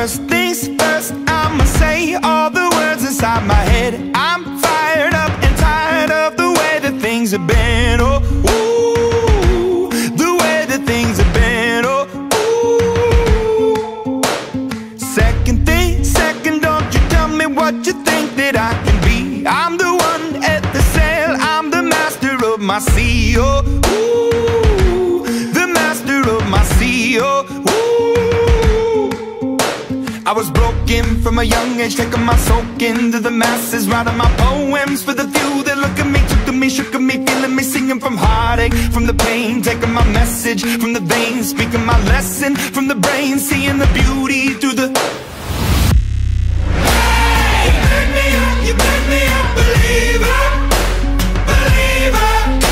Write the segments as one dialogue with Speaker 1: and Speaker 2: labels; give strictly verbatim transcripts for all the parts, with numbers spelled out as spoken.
Speaker 1: First things first, I'ma say all the words inside my head. I'm fired up and tired of the way that things have been. Oh, ooh, the way that things have been. Oh, ooh. Second thing, second, don't you tell me what you think that I can be. I'm the one at the sail, I'm the master of my sea. Oh, ooh, the master of my sea. Oh, ooh. I was broken from a young age, taking my soak into the masses, writing my poems for the few that look at me, took to me, shook at me, feeling me, singing from heartache, from the pain, taking my message from the veins, speaking my lesson from the brain, seeing the beauty through the... Hey, you burn me up, you burn me up, believer, believer.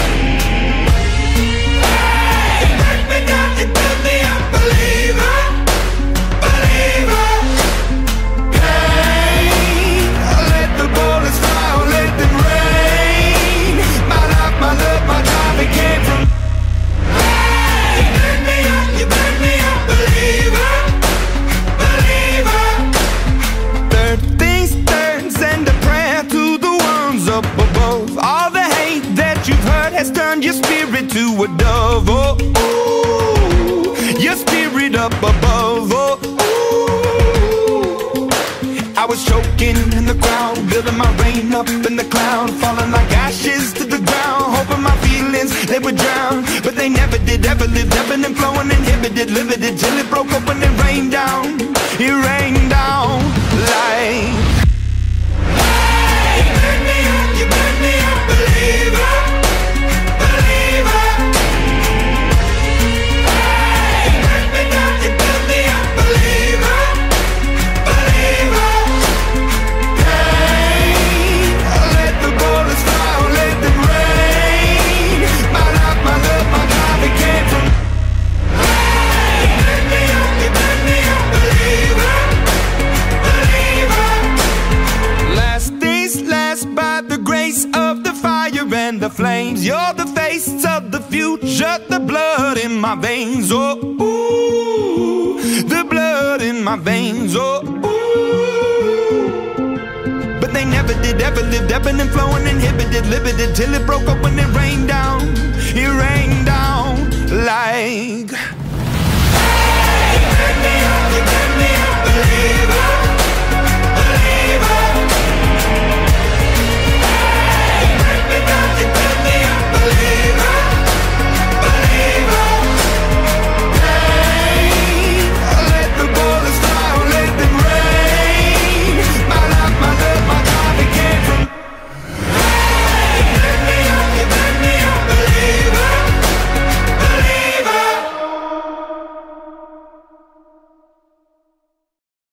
Speaker 1: Hey, you burn me down, you burn me up, believer, believer. Turned your spirit to a dove, oh, ooh, your spirit up above, oh, ooh. I was choking in the crowd, building my rain up in the cloud, falling like ashes to the ground, hoping my feelings, they would drown, but they never did, ever lived, ebbing and flowing, inhibited, limited, till it broke up and it rained down, it rained down like... Hey, you burn me up, you burn me up, believer. And the flames, you're the face of the future, the blood in my veins, oh, ooh, the blood in my veins, oh, ooh. But they never did, ever lived, ebbing and flowing, inhibited, limited, till it broke up when it rained down, it rained down like...